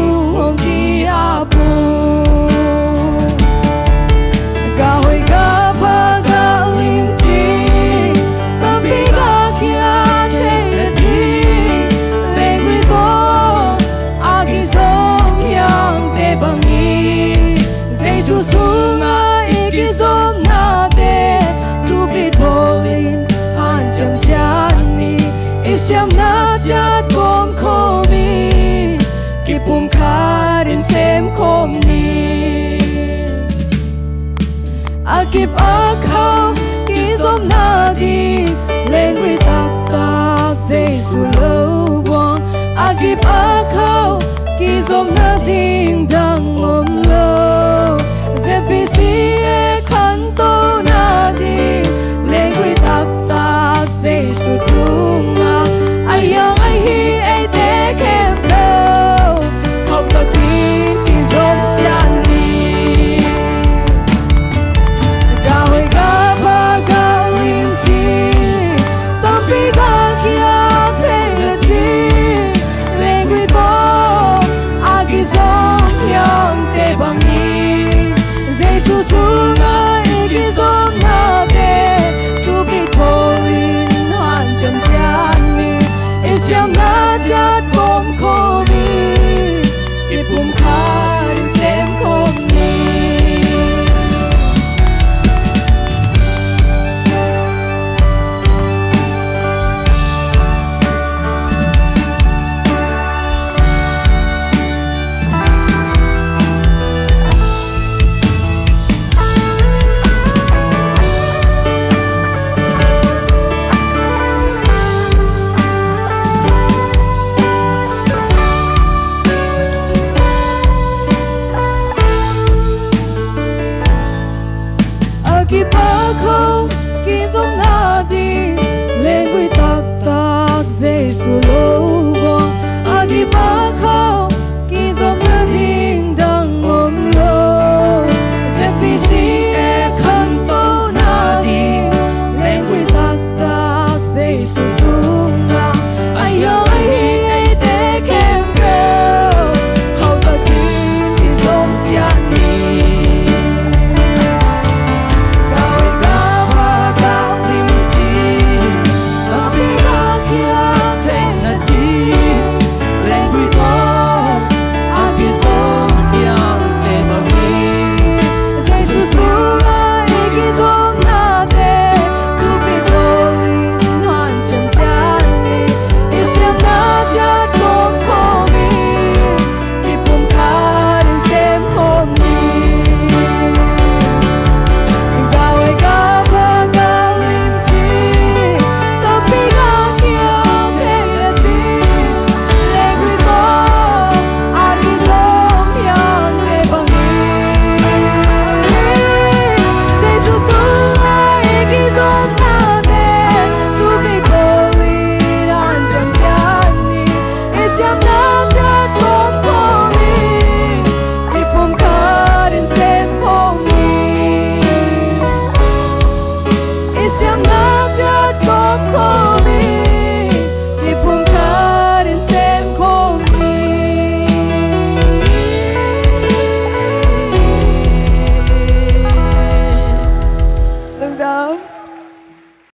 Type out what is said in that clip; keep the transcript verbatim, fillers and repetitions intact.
hong ki apu ga hoi ga pa ga lim chi tâm bi ga kia te di lên quy to a ki zom yang te bangi Jesus sunga e ki zopna te tu bit bolin han cham chani isyam na chat kom khomi ki pum kharin sem kom ni akip akhaw ki zopna di lengwi tak tak Jesus lo wong akip akhaw